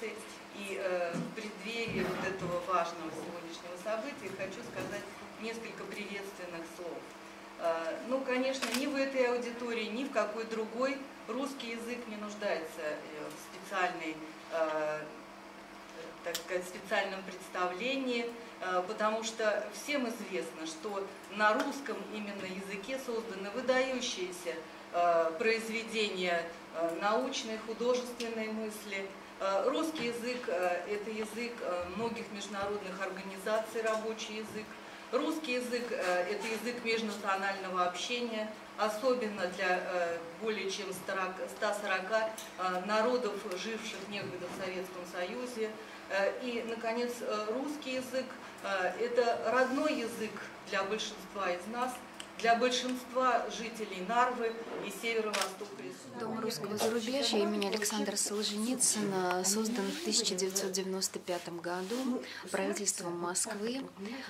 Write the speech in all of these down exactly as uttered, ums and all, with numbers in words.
лекции. И э, в преддверии вот этого важного сегодняшнего события хочу сказать несколько приветственных слов. Э, ну, конечно, ни в этой аудитории, ни в какой другой русский язык не нуждается в специальной, э, так сказать, специальном представлении, э, потому что всем известно, что на русском именно языке созданы выдающиеся э, произведения э, научной, художественной мысли. Русский язык – это язык многих международных организаций, рабочий язык. Русский язык – это язык межнационального общения, особенно для более чем ста сорока народов, живших некогда в Советском Союзе. И, наконец, русский язык – это родной язык для большинства из нас, для большинства жителей Нарвы и северо-востока республики. Дом русского зарубежья имени Александра Солженицына создан в тысяча девятьсот девяносто пятом году правительством Москвы,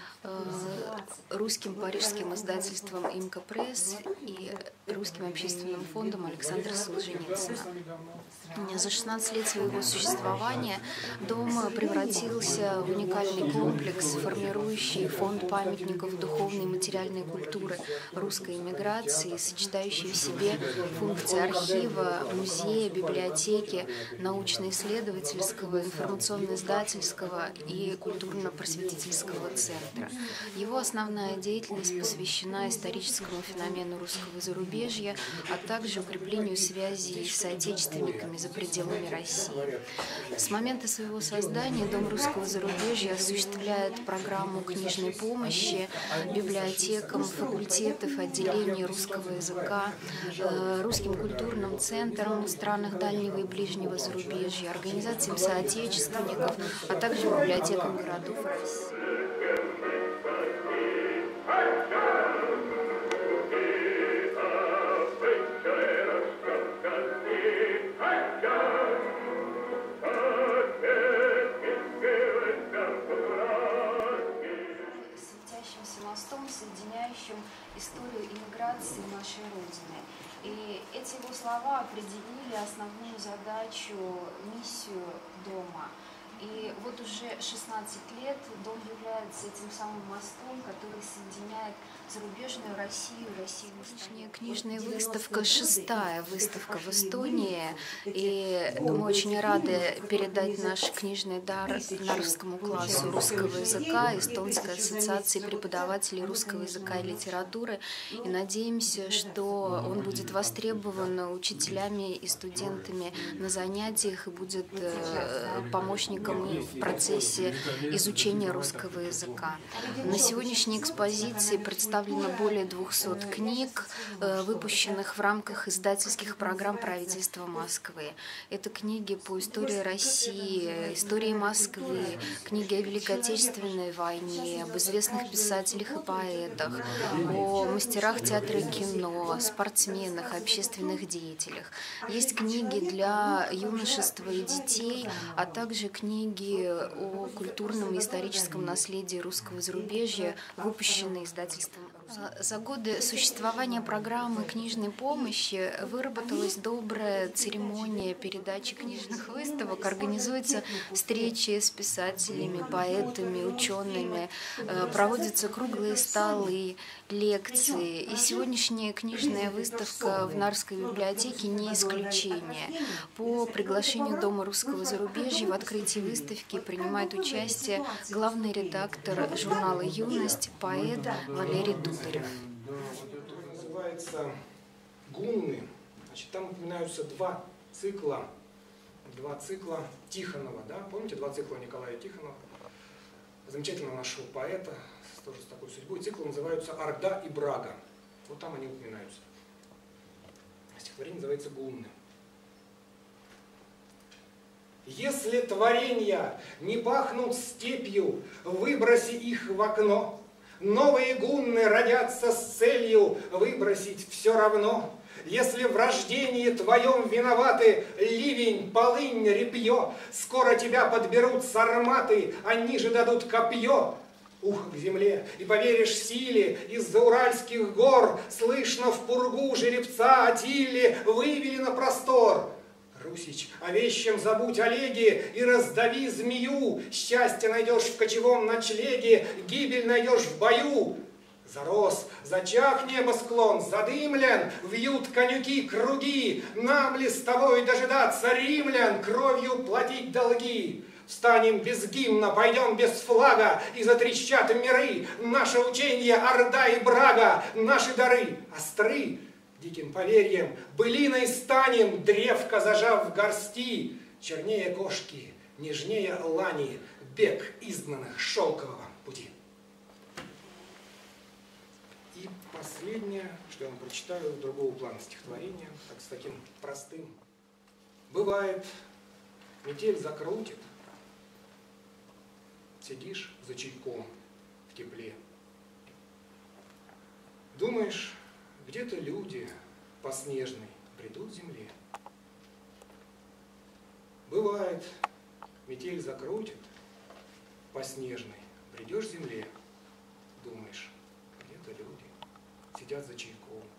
русским парижским издательством «Имка Пресс» и русским общественным фондом Александра Солженицына. За шестнадцать лет своего существования дом превратился в уникальный комплекс, формирующий фонд памятников духовной и материальной культуры русской эмиграции, сочетающий в себе функции архива, музея, библиотеки, научно-исследовательского, информационно-издательского и культурно-просветительского центра. Его основная деятельность посвящена историческому феномену русского зарубежья, а также укреплению связей с соотечественниками за пределами России. С момента своего создания Дом русского зарубежья осуществляет программу книжной помощи библиотекам, факультетам, отделений русского языка, русским культурным центрам в странах дальнего и ближнего зарубежья, организациям соотечественников, а также библиотекам городов России. Мостом, соединяющим историю иммиграции нашей Родины. И эти его слова определили основную задачу, миссию дома. И вот уже шестнадцать лет дом является этим самым мостом, который соединяет зарубежную Россию и Россию. Нынешняя книжная выставка, шестая выставка в Эстонии, и мы очень рады передать наш книжный дар нарвскому классу русского языка, Эстонской ассоциации преподавателей русского языка и литературы, и надеемся, что он будет востребован учителями и студентами на занятиях и будет помощником в процессе изучения русского языка. На сегодняшней экспозиции представлено более двухсот книг, выпущенных в рамках издательских программ правительства Москвы. Это книги по истории России, истории Москвы, книги о Великой Отечественной войне, об известных писателях и поэтах, о мастерах театра и кино, спортсменах, общественных деятелях. Есть книги для юношества и детей, а также книги о культурном и историческом наследии русского зарубежья, выпущенные издательством. За годы существования программы книжной помощи выработалась добрая церемония передачи книжных выставок, организуются встречи с писателями, поэтами, учеными, проводятся круглые столы, лекции. И сегодняшняя книжная выставка в Нарвской библиотеке не исключение. По приглашению Дома русского зарубежья в открытии выставки принимает участие главный редактор журнала «Юность», поэт Валерий Дударев. Да, вот это называется «Гунны». Значит, там упоминаются два цикла, два цикла Тихонова, да? Помните два цикла Николая Тихонова? Замечательного нашего поэта, тоже с такой судьбой. Циклы называются «Орда и Брага». Вот там они упоминаются. Стихотворение называется «Гунны». Если творения не пахнут степью, выброси их в окно. Новые гунны родятся с целью выбросить все равно. Если в рождении твоем виноваты ливень, полынь, репье, скоро тебя подберут сарматы, они же дадут копье. Ухо к земле, и поверишь силе, из-за уральских гор слышно в пургу жеребца Атилли вывели на простор. Русич, о вещем забудь Олеге и раздави змею. Счастье найдешь в кочевом ночлеге, гибель найдешь в бою. Зарос, зачах небосклон, задымлен, вьют конюки круги. Нам ли с тобой дожидаться римлян, кровью платить долги? Встанем без гимна, пойдем без флага, и затрещат миры. Наше учение орда и брага, наши дары остры. Диким поверьем былиной станем, древко зажав в горсти. Чернее кошки, нежнее лани, бег изгнанных шелкового пути. И последнее, что я вам прочитаю, другого плана стихотворения, так, с таким простым. Бывает, метель закрутит, сидишь за чайком в тепле. Думаешь, где-то люди по снежной бредут земле. Бывает, метель закрутит, по снежной бредешь земле. Думаешь, где-то люди сидят за чайком